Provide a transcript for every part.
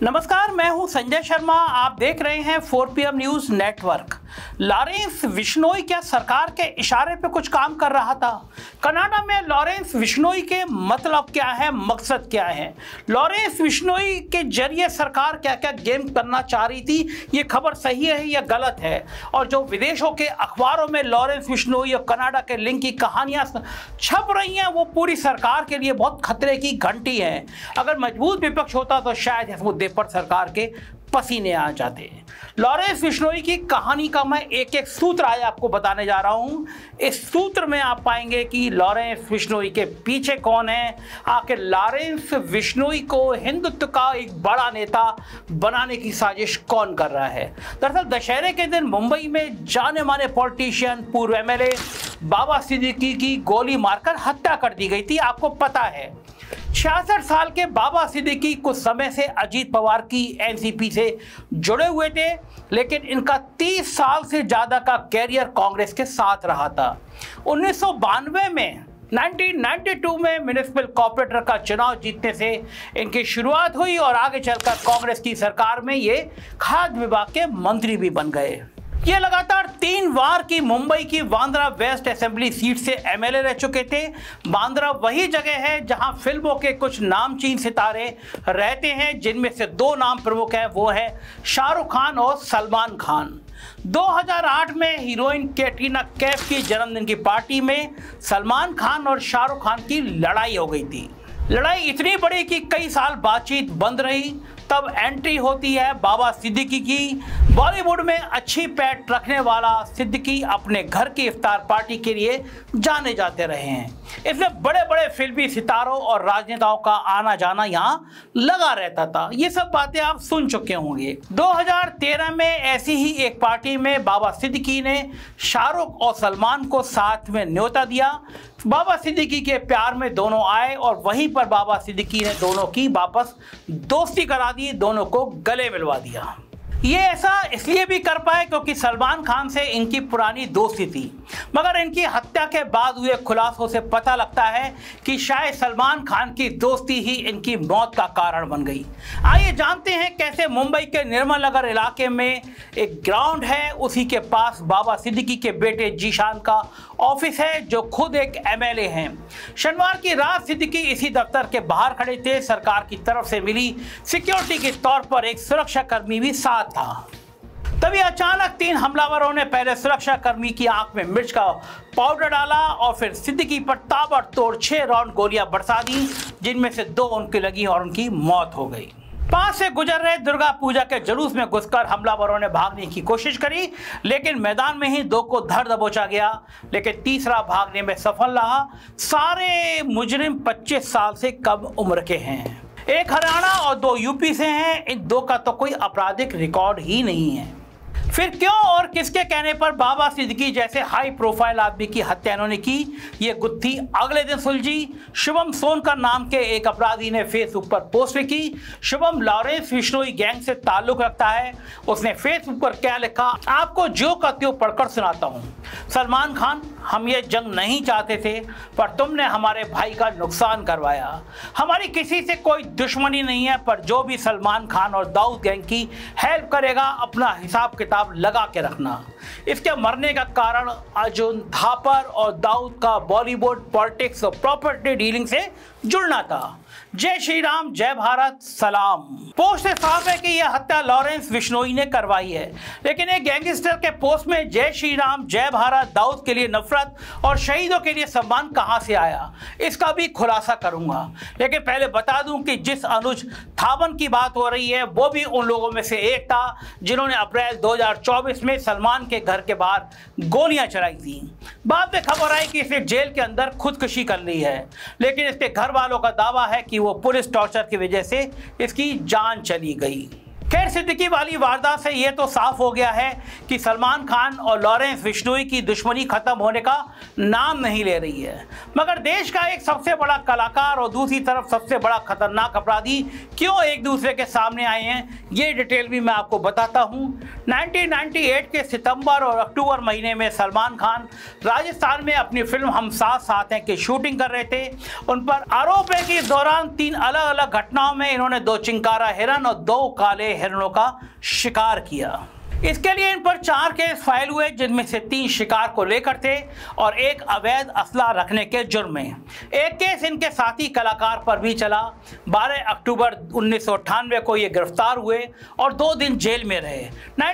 नमस्कार, मैं हूं संजय शर्मा। आप देख रहे हैं 4PM news network. Lawrence Bishnoi क्या सरकार के इशारे पे कुछ काम कर रहा था? कनाडा में लॉरेंस बिश्नोई के मतलब क्या है, मकसद क्या है? लॉरेंस बिश्नोई के जरिए सरकार क्या क्या गेम करना चाह रही थी, ये खबर सही है या गलत है? और जो विदेशों के अखबारों में लॉरेंस बिश्नोई और कनाडा के लिंक की कहानियां छप रही हैं, वो पूरी सरकार के लिए बहुत खतरे की घंटी है। अगर मजबूत विपक्ष होता तो शायद इस मुद्दे पर सरकार के पसीने आ जाते। लॉरेंस बिश्नोई की कहानी का मैं एक एक सूत्र आज आपको बताने जा रहा हूं। इस सूत्र में आप पाएंगे कि लॉरेंस बिश्नोई के पीछे कौन है, आखिर लॉरेंस बिश्नोई को हिंदुत्व का एक बड़ा नेता बनाने की साजिश कौन कर रहा है। दरअसल दशहरे के दिन मुंबई में जाने माने पॉलिटिशियन, पूर्व MLA बाबा सिद्दीकी की गोली मारकर हत्या कर दी गई थी। आपको पता है 66 साल के बाबा सिद्दीकी कुछ समय से अजीत पवार की NCP से जुड़े हुए थे, लेकिन इनका 30 साल से ज़्यादा का कैरियर कांग्रेस के साथ रहा था। 1992 में 1992 में म्युनिसिपल कॉर्पोरेटर का चुनाव जीतने से इनकी शुरुआत हुई और आगे चलकर कांग्रेस की सरकार में ये खाद्य विभाग के मंत्री भी बन गए। ये लगातार 3 बार की मुंबई की बांद्रा वेस्ट असेंबली सीट से MLA रह चुके थे। बांद्रा वही जगह है जहां फिल्मों के कुछ नामचीन सितारे रहते हैं, जिनमें से 2 नाम प्रमुख हैं, वो है शाहरुख खान और सलमान खान। 2008 में हीरोइन कैटरीना कैफ की जन्मदिन की पार्टी में सलमान खान और शाहरुख खान की लड़ाई हो गई थी। लड़ाई इतनी बड़ी कि कई साल बातचीत बंद रही। तब एंट्री होती है बाबा सिद्दीकी की। बॉलीवुड में अच्छी पैठ रखने वाला सिद्दीकी अपने घर की इफ्तार पार्टी के लिए जाने जाते रहे हैं। इसमें बड़े बड़े फिल्मी सितारों और राजनेताओं का आना जाना यहाँ लगा रहता था। ये सब बातें आप सुन चुके होंगे। 2013 में ऐसी ही एक पार्टी में बाबा सिद्दीकी ने शाहरुख और सलमान को साथ में न्योता दिया। बाबा सिद्दीकी के प्यार में दोनों आए और वहीं पर बाबा सिद्दीकी ने दोनों की वापस दोस्ती करा दी, दोनों को गले मिलवा दिया। ये ऐसा इसलिए भी कर पाए क्योंकि सलमान खान से इनकी पुरानी दोस्ती थी, मगर इनकी हत्या के बाद हुए खुलासों से पता लगता है कि शायद सलमान खान की दोस्ती ही इनकी मौत का कारण बन गई। आइए जानते हैं कैसे मुंबई के निर्मल नगर इलाके में एक ग्राउंड है, उसी के पास बाबा सिद्दीकी के बेटे जीशान का ऑफिस है, जो खुद एक MLA हैं। शनिवार की रात सिद्दीकी इसी दफ्तर के बाहर खड़े थे। सरकार की तरफ से मिली सिक्योरिटी के तौर पर एक सुरक्षा कर्मी भी साथ था। तभी अचानक 3 हमलावरों ने पहले सुरक्षा कर्मी की आंख में मिर्च का पाउडर डाला और फिर सिद्दीकी पर ताबड़तोड़ 6 राउंड गोलियां बरसा दी, जिनमें से 2 उनकी लगी और उनकी मौत हो गई। पास से गुजर रहे दुर्गा पूजा के जुलूस में घुसकर हमलावरों ने भागने की कोशिश करी, लेकिन मैदान में ही 2 को धर दबोचा गया, लेकिन तीसरा भागने में सफल रहा। सारे मुजरिम 25 साल से कम उम्र के हैं। एक हरियाणा और 2 यूपी से हैं। इन 2 का तो कोई आपराधिक रिकॉर्ड ही नहीं है। फिर क्यों और किसके कहने पर बाबा सिद्दीकी जैसे हाई प्रोफाइल आदमी की हत्या इन्होंने की, ये गुत्थी अगले दिन सुलझी। शुभम सोनकर नाम के एक अपराधी ने फेसबुक पर पोस्ट लिखी। शुभम लॉरेंस बिश्नोई गैंग से ताल्लुक रखता है। उसने फेसबुक पर क्या लिखा, आपको जो का त्यों पढ़कर सुनाता हूँ। सलमान खान, हम ये जंग नहीं चाहते थे, पर तुमने हमारे भाई का नुकसान करवाया। हमारी किसी से कोई दुश्मनी नहीं है, पर जो भी सलमान खान और दाऊद गैंग की हेल्प करेगा, अपना हिसाब किताब लगा के रखना। इसके मरने का कारण अर्जुन थापर और दाऊद का बॉलीवुड, पॉलिटिक्स और प्रॉपर्टी डीलिंग से जुड़ना था। जय श्री राम, जय भारत, सलाम। पोस्ट से साफ है कि यह हत्या लॉरेंस बिश्नोई ने करवाई है, लेकिन एक गैंगस्टर के पोस्ट में जय श्री राम, जय भारत, दाऊद के लिए नफरत और शहीदों के लिए सम्मान कहां से आया, इसका भी खुलासा करूंगा। लेकिन पहले बता दूं कि जिस अनुज थावन की बात हो रही है, वो भी उन लोगों में से एक था जिन्होंने अप्रैल 2024 में सलमान के घर के बाहर गोलियां चलाई थी। बाद में खबर आई कि इसने जेल के अंदर खुदकुशी कर ली है, लेकिन इसके घर वालों का दावा है कि वो पुलिस टॉर्चर की वजह से इसकी जान चली गई। खैर, सिद्दीकी वाली वारदात से यह तो साफ हो गया है कि सलमान खान और लॉरेंस बिश्नोई की दुश्मनी खत्म होने का नाम नहीं ले रही है। मगर देश का एक सबसे बड़ा कलाकार और दूसरी तरफ सबसे बड़ा खतरनाक अपराधी क्यों एक दूसरे के सामने आए हैं, ये डिटेल भी मैं आपको बताता हूँ। 1998 के सितंबर और अक्टूबर महीने में सलमान खान राजस्थान में अपनी फिल्म हम साथ साथ हैं की शूटिंग कर रहे थे। उन पर आरोप है कि इस दौरान 3 अलग अलग घटनाओं में इन्होंने 2 चिंकारा हिरन और 2 काले हिरणों का शिकार किया। इसके लिए इन पर 4 केस फाइल हुए, जिनमें से 3 शिकार को लेकर थे और 1 अवैध असला रखने के जुर्म में। एक केस इनके साथी कलाकार पर भी चला। 12 अक्टूबर 1998 को ये गिरफ्तार हुए और 2 दिन जेल में रहे।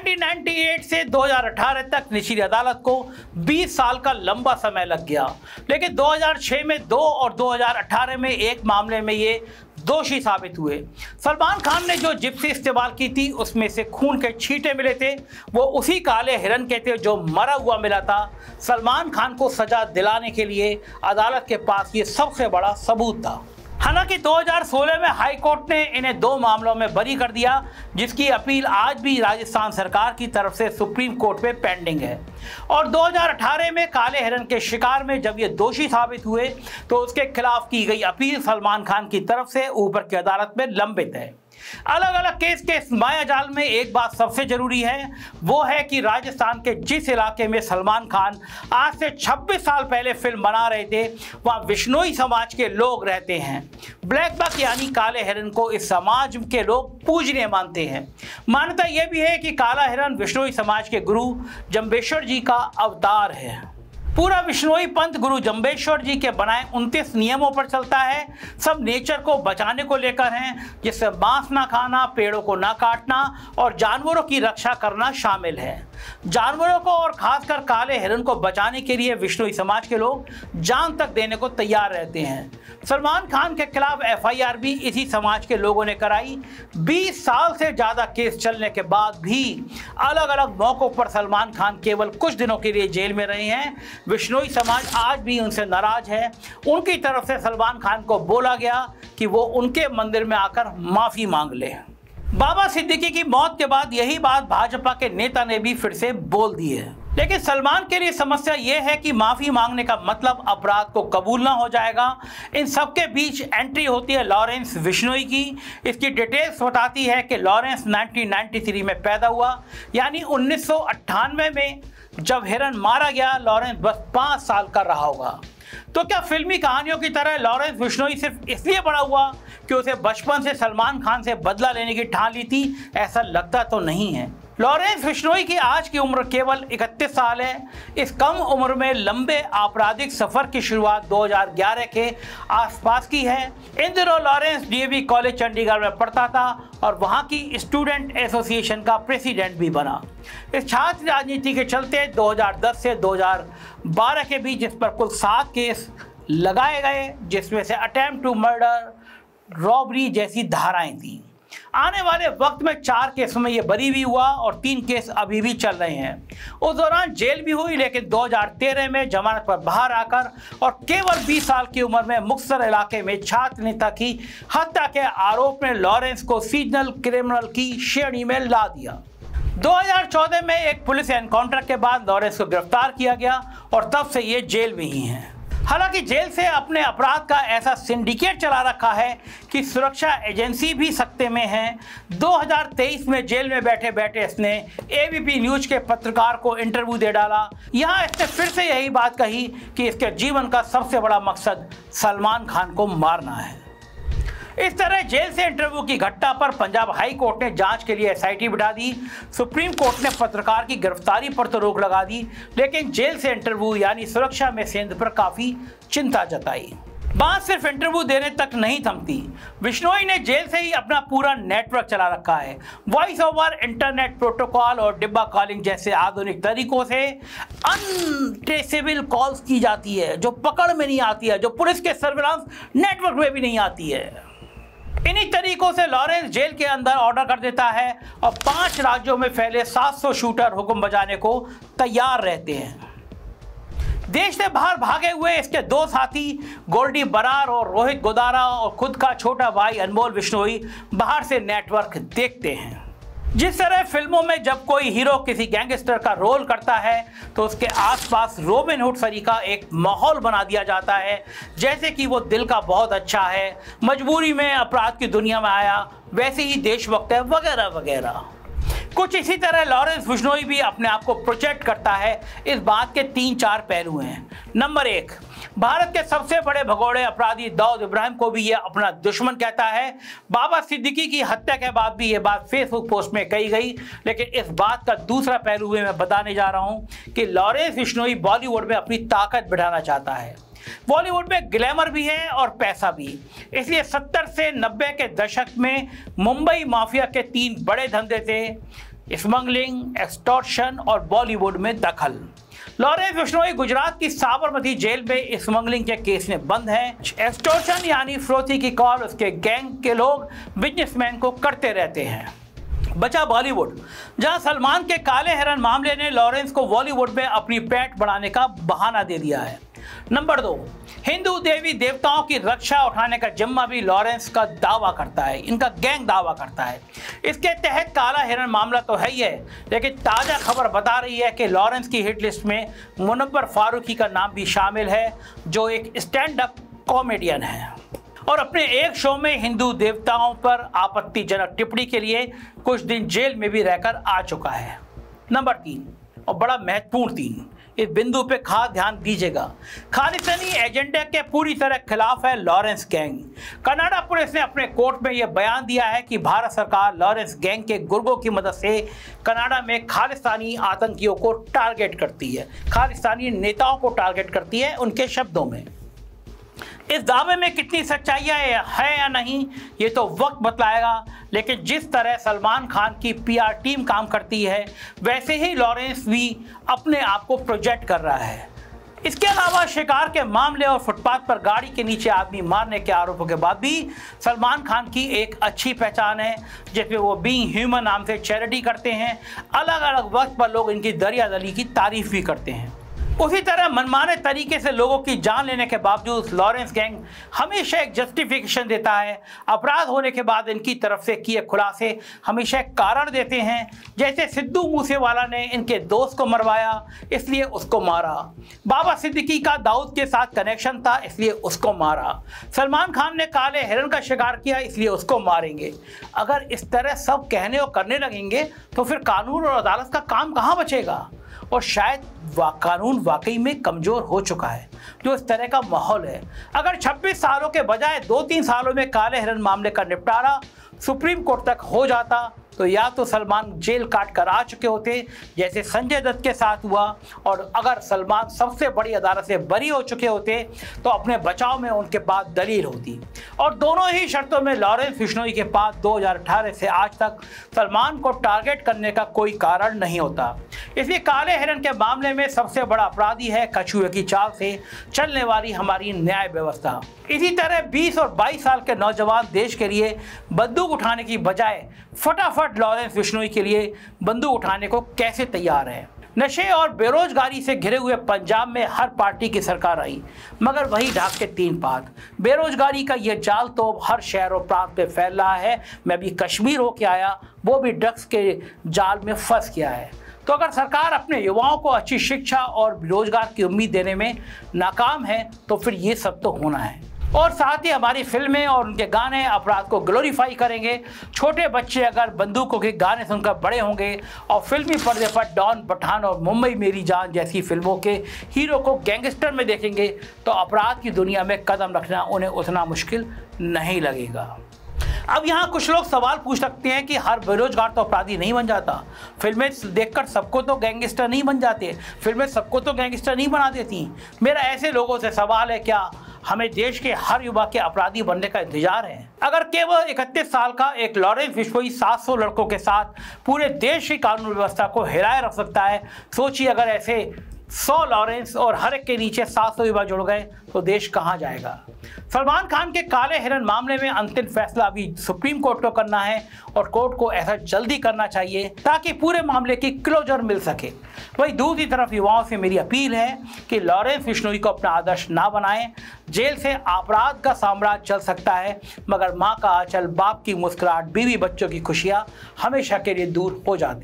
1998 से 2018 तक निचली अदालत को 20 साल का लंबा समय लग गया, लेकिन 2006 में 2 और 2018 में 1 मामले में ये दोषी साबित हुए। सलमान खान ने जो जिप्सी इस्तेमाल की थी उसमें से खून के छींटे मिले थे, वो उसी काले हिरन के थे जो मरा हुआ मिला था। सलमान खान को सजा दिलाने के लिए अदालत के पास ये सबसे बड़ा सबूत था। हालांकि 2016 में हाई कोर्ट ने इन्हें 2 मामलों में बरी कर दिया, जिसकी अपील आज भी राजस्थान सरकार की तरफ से सुप्रीम कोर्ट में पेंडिंग है। और 2018 में काले हिरन के शिकार में जब ये दोषी साबित हुए तो उसके खिलाफ की गई अपील सलमान खान की तरफ से ऊपर की अदालत में लंबित है। अलग अलग केस के इस मायाजाल में एक बात सबसे जरूरी है, वो है कि राजस्थान के जिस इलाके में सलमान खान आज से 26 साल पहले फिल्म बना रहे थे, वहाँ विश्नोई समाज के लोग रहते हैं। ब्लैक बक यानी काले हिरन को इस समाज के लोग पूजनीय मानते हैं। मान्यता यह भी है कि काला हिरन विश्नोई समाज के गुरु जंबेश्वर जी का अवतार है। पूरा विश्नोई पंथ गुरु जंबेश्वर जी के बनाए 29 नियमों पर चलता है। सब नेचर को बचाने को लेकर हैं, जिससे मांस ना खाना, पेड़ों को ना काटना और जानवरों की रक्षा करना शामिल है। जानवरों को और खासकर काले हिरन को बचाने के लिए विश्नोई समाज के लोग जान तक देने को तैयार रहते हैं। सलमान खान के खिलाफ FIR भी इसी समाज के लोगों ने कराई। 20 साल से ज़्यादा केस चलने के बाद भी अलग अलग मौक़ों पर सलमान खान केवल कुछ दिनों के लिए जेल में रहे हैं। विश्नोई समाज आज भी उनसे नाराज है। उनकी तरफ से सलमान खान को बोला गया कि वो उनके मंदिर में आकर माफ़ी मांग ले। बाबा सिद्दीकी की मौत के बाद यही बात भाजपा के नेता ने भी फिर से बोल दी है। लेकिन सलमान के लिए समस्या यह है कि माफी मांगने का मतलब अपराध को कबूलना हो जाएगा। इन सबके बीच एंट्री होती है लॉरेंस विश्नोई की। इसकी डिटेल्स बताती है कि लॉरेंस 1993 में पैदा हुआ, यानी 1998 में जब हिरन मारा गया लॉरेंस बस 5 साल का रहा होगा। तो क्या फिल्मी कहानियों की तरह लॉरेंस विश्नोई सिर्फ इसलिए बड़ा हुआ कि उसे बचपन से सलमान खान से बदला लेने की ठान ली थी? ऐसा लगता तो नहीं है। लॉरेंस विश्नोई की आज की उम्र केवल 31 साल है। इस कम उम्र में लंबे आपराधिक सफर की शुरुआत 2011 के आसपास की है। इन दिनों लॉरेंस DAV कॉलेज चंडीगढ़ में पढ़ता था और वहां की स्टूडेंट एसोसिएशन का प्रेसिडेंट भी बना। इस छात्र राजनीति के चलते 2010 से 2012 के बीच इस पर कुल 7 केस लगाए गए, जिसमें से अटेम्प्ट टू मर्डर, रॉबरी जैसी धाराएं थी। आने वाले वक्त में 4 केसों में ये बरी भी हुआ और 3 केस अभी भी चल रहे हैं। उस दौरान जेल भी हुई, लेकिन 2013 में जमानत पर बाहर आकर और केवल 20 साल की उम्र में मुक्तसर इलाके में छात्र नेता की हत्या के आरोप में लॉरेंस को सीजनल क्रिमिनल की श्रेणी में ला दिया। 2014 में एक पुलिस एनकाउंटर के बाद लॉरेंस को गिरफ्तार किया गया और तब से ये जेल में ही हैं। हालांकि जेल से अपने अपराध का ऐसा सिंडिकेट चला रखा है कि सुरक्षा एजेंसी भी सकते में है। 2023 में जेल में बैठे बैठे इसने ABP न्यूज के पत्रकार को इंटरव्यू दे डाला। यहाँ इसने फिर से यही बात कही कि इसके जीवन का सबसे बड़ा मकसद सलमान खान को मारना है। इस तरह जेल से इंटरव्यू की घटना पर पंजाब हाई कोर्ट ने जांच के लिए SIT बिठा दी। सुप्रीम कोर्ट ने पत्रकार की गिरफ्तारी पर तो रोक लगा दी, लेकिन जेल से इंटरव्यू यानी सुरक्षा में सेंध पर काफी चिंता जताई। बात सिर्फ इंटरव्यू देने तक नहीं थमती। विश्नोई ने जेल से ही अपना पूरा नेटवर्क चला रखा है। वॉइस ओवर, इंटरनेट प्रोटोकॉल और डिब्बा कॉलिंग जैसे आधुनिक तरीकों से अनट्रेसेबल कॉल्स की जाती है, जो पकड़ में नहीं आती है, जो पुलिस के सर्विलांस नेटवर्क में भी नहीं आती है। इन्हीं तरीकों से लॉरेंस जेल के अंदर ऑर्डर कर देता है और 5 राज्यों में फैले 700 शूटर हुक्म बजाने को तैयार रहते हैं। देश से बाहर भागे हुए इसके 2 साथी गोल्डी बरार और रोहित गोदारा और खुद का छोटा भाई अनमोल विश्नोई बाहर से नेटवर्क देखते हैं। जिस तरह फिल्मों में जब कोई हीरो किसी गैंगस्टर का रोल करता है तो उसके आसपास रॉबिन हुड सरीका एक माहौल बना दिया जाता है, जैसे कि वो दिल का बहुत अच्छा है, मजबूरी में अपराध की दुनिया में आया, वैसे ही देशभक्त है, वगैरह वगैरह। कुछ इसी तरह लॉरेंस बिश्नोई भी अपने आप को प्रोजेक्ट करता है। इस बात के 3-4 पहलू हैं। नंबर 1, भारत के सबसे बड़े भगोड़े अपराधी दाऊद इब्राहिम को भी यह अपना दुश्मन कहता है। बाबा सिद्दीकी की हत्या के बाद भी यह बात फेसबुक पोस्ट में कही गई। लेकिन इस बात का दूसरा पहलू मैं बताने जा रहा हूं कि लॉरेंस बिश्नोई बॉलीवुड में अपनी ताकत बढ़ाना चाहता है। बॉलीवुड में ग्लैमर भी है और पैसा भी, इसलिए 70 से 90 के दशक में मुंबई माफिया के 3 बड़े धंधे थे: स्मगलिंग, एक्सटॉर्शन और बॉलीवुड में दखल। लॉरेंस बिश्नोई गुजरात की साबरमती जेल में स्मगलिंग के केस में बंद है। एक्सटॉर्शन यानी फिरौती की कॉल उसके गैंग के लोग बिजनेसमैन को करते रहते हैं। बचा बॉलीवुड, जहां सलमान के काले हिरन मामले ने लॉरेंस को बॉलीवुड में अपनी पैठ बढ़ाने का बहाना दे दिया है। नंबर 2, हिंदू देवी देवताओं की रक्षा उठाने का जिम्मा भी लॉरेंस का दावा करता है, इनका गैंग दावा करता है। इसके तहत काला हिरन मामला तो है ही है, लेकिन ताज़ा खबर बता रही है कि लॉरेंस की हिट लिस्ट में मुनव्वर फारूकी का नाम भी शामिल है, जो एक स्टैंड अप कॉमेडियन है और अपने एक शो में हिंदू देवताओं पर आपत्तिजनक टिप्पणी के लिए कुछ दिन जेल में भी रहकर आ चुका है। नंबर 3 और बड़ा महत्वपूर्ण 3, इस बिंदु पे खास ध्यान दीजिएगा, खालिस्तानी एजेंडे के पूरी तरह खिलाफ है लॉरेंस गैंग। कनाडा पुलिस ने अपने कोर्ट में यह बयान दिया है कि भारत सरकार लॉरेंस गैंग के गुर्गों की मदद से कनाडा में खालिस्तानी आतंकियों को टारगेट करती है, खालिस्तानी नेताओं को टारगेट करती है। उनके शब्दों में इस दावे में कितनी सच्चाई है या नहीं ये तो वक्त बतलाएगा, लेकिन जिस तरह सलमान खान की पीआर टीम काम करती है वैसे ही लॉरेंस भी अपने आप को प्रोजेक्ट कर रहा है। इसके अलावा शिकार के मामले और फुटपाथ पर गाड़ी के नीचे आदमी मारने के आरोपों के बाद भी सलमान खान की एक अच्छी पहचान है, जिसमें वो बीइंग ह्यूमन नाम से चैरिटी करते हैं। अलग अलग वक्त पर लोग इनकी दरियादली की तारीफ भी करते हैं। उसी तरह मनमाने तरीके से लोगों की जान लेने के बावजूद लॉरेंस गैंग हमेशा एक जस्टिफिकेशन देता है। अपराध होने के बाद इनकी तरफ से किए खुलासे हमेशा एक कारण देते हैं, जैसे सिद्धू मूसेवाला ने इनके दोस्त को मरवाया इसलिए उसको मारा, बाबा सिद्दीकी का दाऊद के साथ कनेक्शन था इसलिए उसको मारा, सलमान खान ने काले हिरन का शिकार किया इसलिए उसको मारेंगे। अगर इस तरह सब कहने और करने लगेंगे तो फिर कानून और अदालत का काम कहाँ बचेगा। और शायद कानून वाकई में कमज़ोर हो चुका है जो इस तरह का माहौल है। अगर 26 सालों के बजाय 2-3 सालों में काले हिरन मामले का निपटारा सुप्रीम कोर्ट तक हो जाता तो या तो सलमान जेल काट कर आ चुके होते जैसे संजय दत्त के साथ हुआ, और अगर सलमान सबसे बड़ी अदालत से बरी हो चुके होते तो अपने बचाव में उनके पास दलील होती। और दोनों ही शर्तों में लॉरेंस बिश्नोई के पास 2018 से आज तक सलमान को टारगेट करने का कोई कारण नहीं होता। इसलिए काले हिरन के मामले में सबसे बड़ा अपराधी है कछुए की चाल से चलने वाली हमारी न्याय व्यवस्था। इसी तरह 20 और 22 साल के नौजवान देश के लिए बंदूक उठाने की बजाय फटाफट लॉरेंस बिश्नोई के लिए बंदूक उठाने को कैसे तैयार है। नशे और बेरोजगारी से घिरे हुए पंजाब में हर पार्टी की सरकार आई, मगर वही ढाक के 3 पात। बेरोजगारी का यह जाल तो हर शहर और प्रांत में फैल रहा है। मैं भी कश्मीर होके आया, वो भी ड्रग्स के जाल में फंस गया है। तो अगर सरकार अपने युवाओं को अच्छी शिक्षा और रोजगार की उम्मीद देने में नाकाम है तो फिर ये सब तो होना है। और साथ ही हमारी फिल्में और उनके गाने अपराध को ग्लोरीफाई करेंगे। छोटे बच्चे अगर बंदूकों के गाने सुनकर बड़े होंगे और फिल्मी पर्दे पर डॉन, पठान और मुंबई मेरी जान जैसी फिल्मों के हीरो को गैंगस्टर में देखेंगे तो अपराध की दुनिया में कदम रखना उन्हें उतना मुश्किल नहीं लगेगा। अब यहाँ कुछ लोग सवाल पूछ सकते हैं कि हर बेरोजगार तो अपराधी नहीं बन जाता, फिल्में देखकर सबको तो गैंगस्टर नहीं बन जाते, फिल्में सबको तो गैंगस्टर नहीं बना देती। मेरा ऐसे लोगों से सवाल है, क्या हमें देश के हर युवा के अपराधी बनने का इंतजार है? अगर केवल 31 साल का एक लॉरेंस बिश्नोई 700 लड़कों के साथ पूरे देश की कानून व्यवस्था को हिलाए रख सकता है, सोचिए अगर ऐसे 100 लॉरेंस और हर एक के नीचे 700 युवा जुड़ गए तो देश कहां जाएगा। सलमान खान के काले हिरन मामले में अंतिम फैसला अभी सुप्रीम कोर्ट को करना है और कोर्ट को ऐसा जल्दी करना चाहिए ताकि पूरे मामले की क्लोजर मिल सके। वहीं दूसरी तरफ युवाओं से मेरी अपील है कि लॉरेंस बिश्नोई को अपना आदर्श ना बनाएं। जेल से अपराध का साम्राज्य चल सकता है, मगर माँ का आंचल, बाप की मुस्कुराहट, बीवी बच्चों की खुशियाँ हमेशा के लिए दूर हो जाती हैं।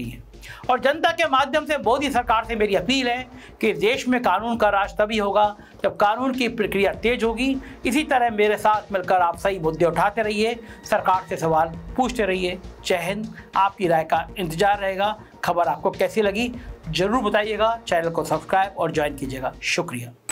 और जनता के माध्यम से मोदी सरकार से मेरी अपील है कि देश में कानून का राज तभी होगा जब कानून की प्रक्रिया तेज होगी। इसी तरह मेरे साथ मिलकर आप सही मुद्दे उठाते रहिए, सरकार से सवाल पूछते रहिए। जय हिंद। आपकी राय का इंतजार रहेगा। खबर आपको कैसी लगी जरूर बताइएगा। चैनल को सब्सक्राइब और ज्वाइन कीजिएगा। शुक्रिया।